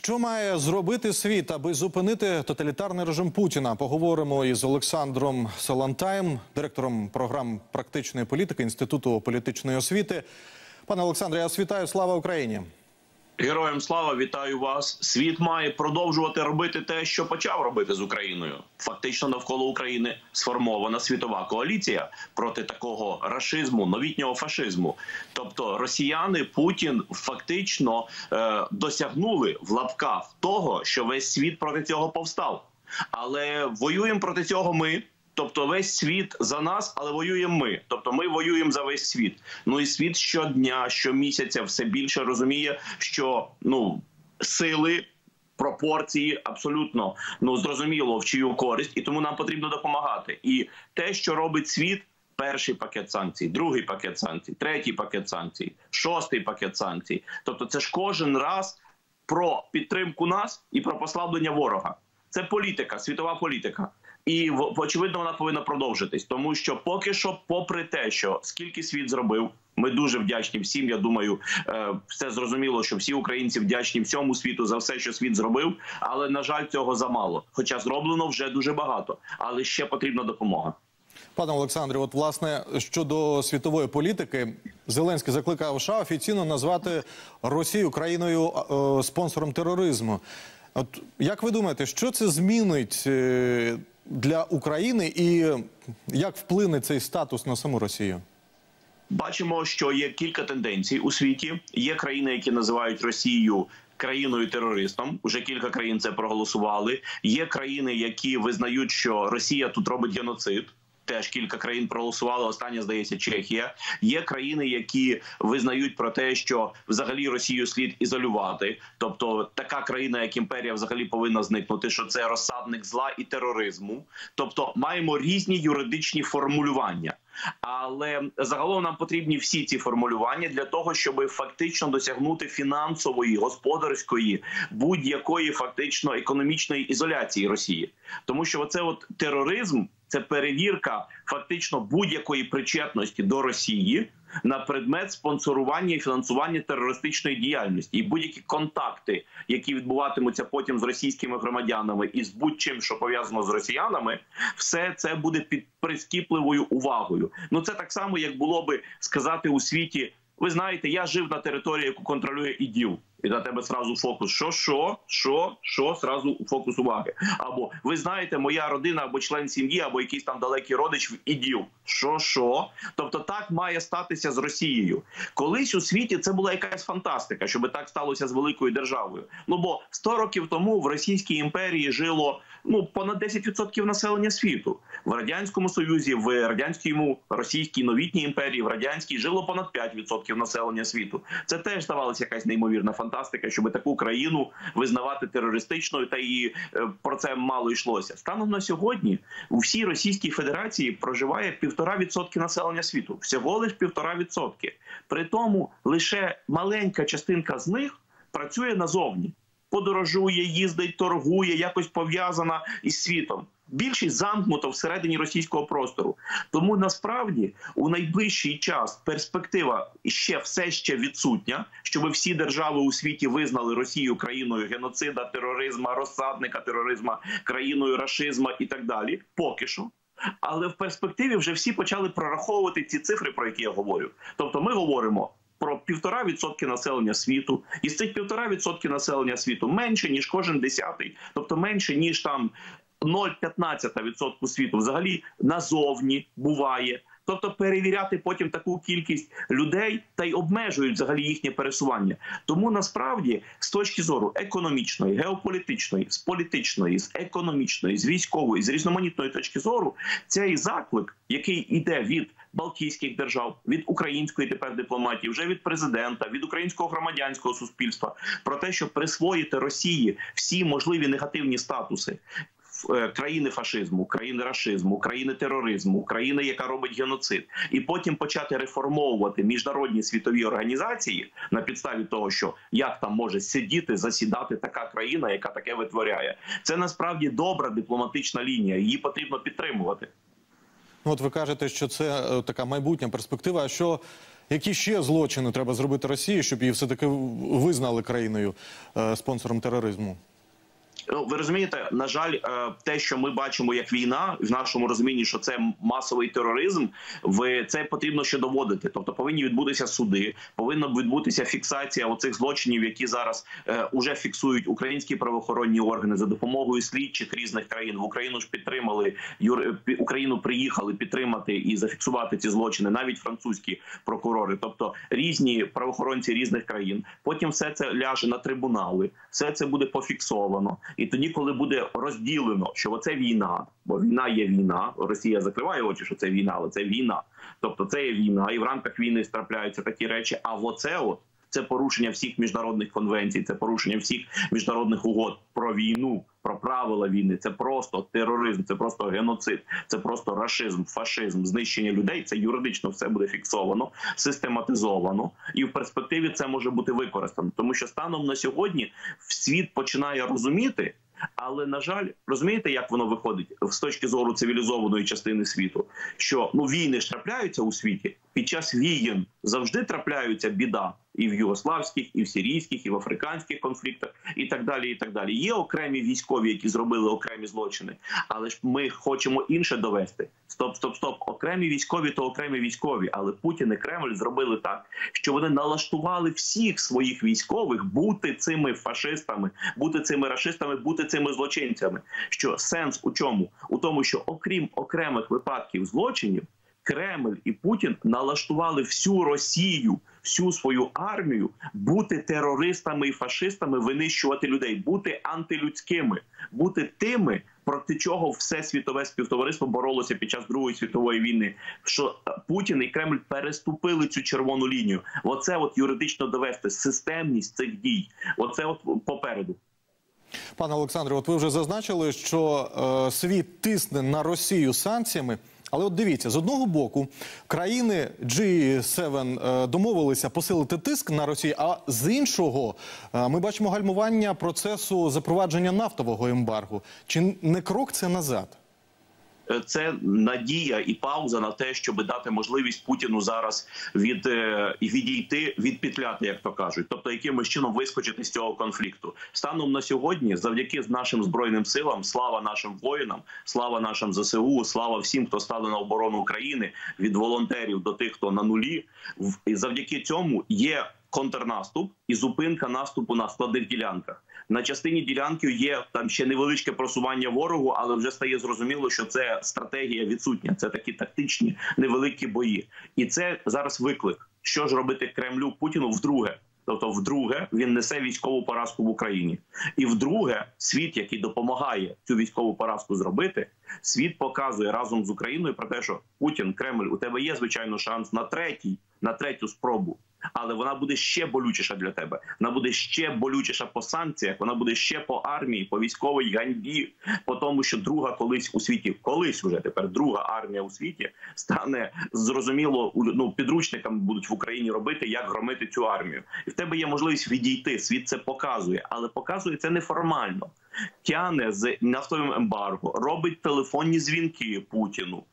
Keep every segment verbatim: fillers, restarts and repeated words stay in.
Що має зробити світ, аби зупинити тоталітарний режим Путіна? Поговоримо із Олександром Солонтаєм, директором програм практичної політики Інституту політичної освіти. Пане Олександре, я вас вітаю. Слава Україні! Героям слава, вітаю вас. Світ має продовжувати робити те, що почав робити з Україною. Фактично навколо України сформована світова коаліція проти такого рашизму, новітнього фашизму. Тобто росіяни, Путін фактично е, досягнули в лапках того, що весь світ проти цього повстав. Але воюємо проти цього ми. Тобто весь світ за нас, але воюємо ми. Тобто ми воюємо за весь світ. Ну і світ щодня, щомісяця все більше розуміє, що ну сили, пропорції абсолютно ну зрозуміло в чию користь, і тому нам потрібно допомагати. І те, що робить світ, перший пакет санкцій, другий пакет санкцій, третій пакет санкцій, шостий пакет санкцій. Тобто це ж кожен раз про підтримку нас і про послаблення ворога. Це політика, світова політика. І, очевидно, вона повинна продовжитись. Тому що поки що, попри те, що скільки світ зробив, ми дуже вдячні всім, я думаю, все зрозуміло, що всі українці вдячні всьому світу за все, що світ зробив, але, на жаль, цього замало. Хоча зроблено вже дуже багато, але ще потрібна допомога. Пане Олександре, от, власне, щодо світової політики, Зеленський закликав США офіційно назвати Росію країною е, спонсором тероризму. От, як ви думаєте, що це змінить е, для України і як вплине цей статус на саму Росію? Бачимо, що є кілька тенденцій у світі. Є країни, які називають Росію країною-терористом. Уже кілька країн це проголосували. Є країни, які визнають, що Росія тут робить геноцид. Теж кілька країн проголосували, остання, здається, Чехія. Є країни, які визнають про те, що взагалі Росію слід ізолювати. Тобто така країна, як імперія, взагалі повинна зникнути, що це розсадник зла і тероризму. Тобто маємо різні юридичні формулювання. Але загалом нам потрібні всі ці формулювання для того, щоб фактично досягнути фінансової, господарської, будь-якої фактично економічної ізоляції Росії. Тому що оце от тероризм, це перевірка фактично будь-якої причетності до Росії на предмет спонсорування і фінансування терористичної діяльності. І будь-які контакти, які відбуватимуться потім з російськими громадянами і з будь-чим, що пов'язано з росіянами, все це буде під прискіпливою увагою. Ну це так само, як було би сказати у світі: ви знаєте, я жив на території, яку контролює ІДІЛ. І на тебе сразу фокус. Що, що, що, що, сразу фокус уваги. Або, ви знаєте, моя родина, або член сім'ї, або якийсь там далекий родич в ІДІЛ. Що, що? Тобто так має статися з Росією. Колись у світі це була якась фантастика, щоб так сталося з великою державою. Ну, бо сто років тому в Російській імперії жило ну, понад десять відсотків населення світу. В Радянському Союзі, в Радянській, Російській новітній імперії, в Радянській жило понад п'ять відсотків населення світу. Це теж здавалося якась неймовірна фантастика. Фантастика, щоб таку країну визнавати терористичною, та і про це мало йшлося. Станом на сьогодні у всій Російській Федерації проживає півтора відсотки населення світу. Всього лише півтора відсотки. При тому лише маленька частинка з них працює назовні. Подорожує, їздить, торгує, якось пов'язана із світом. Більшість замкнуто всередині російського простору. Тому насправді у найближчий час перспектива ще все ще відсутня, щоб всі держави у світі визнали Росію країною геноцида, тероризму, розсадника тероризму, країною рашизму і так далі. Поки що. Але в перспективі вже всі почали прораховувати ці цифри, про які я говорю. Тобто ми говоримо про півтора відсотки населення світу. І з цих півтора відсотки населення світу менше, ніж кожен десятий. Тобто менше, ніж там нуль цілих п'ятнадцять сотих відсотка світу взагалі назовні буває. Тобто перевіряти потім таку кількість людей та й обмежують взагалі їхнє пересування. Тому насправді з точки зору економічної, геополітичної, з політичної, з економічної, з військової, з різноманітної точки зору, цей заклик, який йде від Балтійських держав, від української тепер дипломатії, вже від президента, від українського громадянського суспільства, про те, щоб присвоїти Росії всі можливі негативні статуси країни фашизму, країни рашизму, країни тероризму, країни, яка робить геноцид, і потім почати реформовувати міжнародні світові організації на підставі того, що як там може сидіти, засідати така країна, яка таке витворяє. Це насправді добра дипломатична лінія, її потрібно підтримувати. От ви кажете, що це така майбутня перспектива, а що Які ще злочини треба зробити Росії, щоб її все-таки визнали країною е, спонсором тероризму? Ви розумієте, на жаль, те, що ми бачимо як війна, в нашому розумінні, що це масовий тероризм, в це потрібно ще доводити. Тобто повинні відбутися суди, повинна відбутися фіксація оцих злочинів, які зараз е, уже фіксують українські правоохоронні органи за допомогою слідчих різних країн. В Україну ж підтримали, юр, Україну приїхали підтримати і зафіксувати ці злочини, навіть французькі прокурори, тобто різні правоохоронці різних країн. Потім все це ляже на трибунали, все це буде пофіксовано. І тоді, коли буде розділено, що оце війна, бо війна є війна, Росія закриває очі, що це війна, але це війна. Тобто це є війна, і в рамках війни трапляються такі речі, а оце от, це порушення всіх міжнародних конвенцій, це порушення всіх міжнародних угод про війну, про правила війни. Це просто тероризм, це просто геноцид, це просто рашизм, фашизм, знищення людей. Це юридично все буде фіксовано, систематизовано. І в перспективі це може бути використано. Тому що станом на сьогодні світ починає розуміти, але, на жаль, розумієте, як воно виходить з точки зору цивілізованої частини світу? Що ну війни ж трапляються у світі. Під час війн завжди трапляються біда. І в югославських, і в сирійських, і в африканських конфліктах, і так далі, і так далі. Є окремі військові, які зробили окремі злочини, але ж ми хочемо інше довести. Стоп, стоп, стоп. Окремі військові – то окремі військові, але Путін і Кремль зробили так, що вони налаштували всіх своїх військових бути цими фашистами, бути цими рашистами, бути цими злочинцями. Що сенс у чому? У тому, що окрім окремих випадків злочинів, Кремль і Путін налаштували всю Росію, всю свою армію бути терористами і фашистами, винищувати людей, бути антилюдськими, бути тими, проти чого все світове співтовариство боролося під час Другої світової війни. Що Путін і Кремль переступили цю червону лінію. Оце от юридично довести системність цих дій. Оце от попереду. Пане Олександре, от ви вже зазначили, що е, світ тисне на Росію санкціями. Але от дивіться, з одного боку, країни джі севен е, домовилися посилити тиск на Росію, а з іншого е, ми бачимо гальмування процесу запровадження нафтового ембарго. Чи не крок це назад? Це надія і пауза на те, щоб дати можливість Путіну зараз від відійти, відпетляти, як то кажуть, тобто якимось чином вискочити з цього конфлікту. Станом на сьогодні, завдяки нашим збройним силам, слава нашим воїнам, слава нашим зе се у, слава всім, хто стали на оборону України, від волонтерів до тих, хто на нулі. І завдяки цьому є контрнаступ і зупинка наступу на складних ділянках. На частині ділянки є там ще невеличке просування ворогу, але вже стає зрозуміло, що це стратегія відсутня. Це такі тактичні невеликі бої. І це зараз виклик. Що ж робити Кремлю, Путіну вдруге? Тобто вдруге він несе військову поразку в Україні. І вдруге світ, який допомагає цю військову поразку зробити, світ показує разом з Україною про те, що Путін, Кремль, у тебе є, звичайно, шанс на третій, на третю спробу. Але вона буде ще болючіша для тебе. Вона буде ще болючіша по санкціях, вона буде ще по армії, по військовій ганьбі, по тому, що друга колись у світі, колись уже тепер друга армія у світі стане, зрозуміло, ну, підручниками будуть в Україні робити, як громити цю армію. І в тебе є можливість відійти, світ це показує, але показує це неформально. Тяне з нафтовим ембарго, робить телефонні дзвінки Путіну,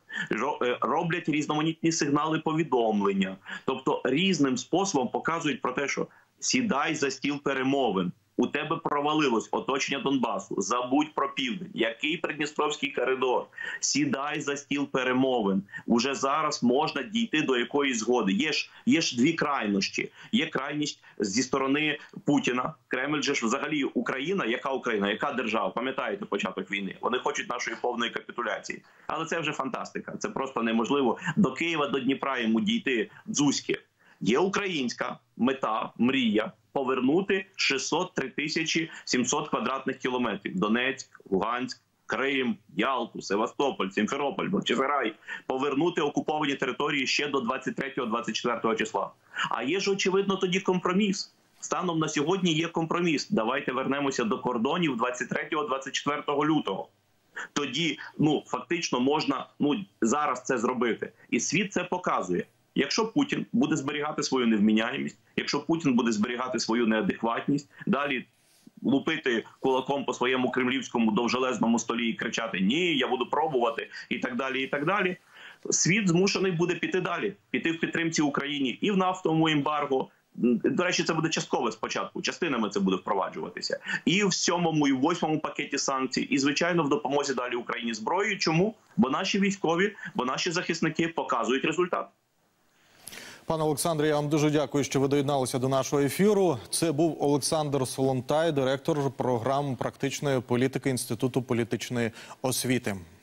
роблять різноманітні сигнали повідомлення. Тобто різним способом показують про те, що сідай за стіл перемовин. У тебе провалилось оточення Донбасу. Забудь про південь. Який Придністровський коридор? Сідай за стіл перемовин. Уже зараз можна дійти до якоїсь згоди. Є ж, є ж дві крайнощі. Є крайність зі сторони Путіна. Кремль же ж взагалі Україна. Яка Україна? Яка держава? Пам'ятаєте початок війни? Вони хочуть нашої повної капітуляції. Але це вже фантастика. Це просто неможливо. До Києва, до Дніпра йому дійти дзузьки. Є українська мета, мрія повернути шістсот три тисячі сімсот квадратних кілометрів. Донецьк, Луганськ, Крим, Ялту, Севастополь, Сімферополь, Бахчисарай. Повернути окуповані території ще до двадцять третього - двадцять четвертого числа. А є ж, очевидно, тоді компроміс. Станом на сьогодні є компроміс. Давайте вернемося до кордонів двадцять третього - двадцять четвертого лютого. Тоді, ну, фактично можна, ну, зараз це зробити. І світ це показує. Якщо Путін буде зберігати свою невміняємість, якщо Путін буде зберігати свою неадекватність, далі лупити кулаком по своєму кремлівському довжелезному столі і кричати «ні, я буду пробувати» і так далі, і так далі, світ змушений буде піти далі, піти в підтримці Україні і в нафтовому ембарго. До речі, це буде часткове спочатку, частинами це буде впроваджуватися. І в сьомому, і в восьмому пакеті санкцій, і, звичайно, в допомозі далі Україні зброєю. Чому? Бо наші військові, бо наші захисники показують результат. Пане Олександре, я вам дуже дякую, що ви доєдналися до нашого ефіру. Це був Олександр Солонтай, директор програм практичної політики Інституту політичної освіти.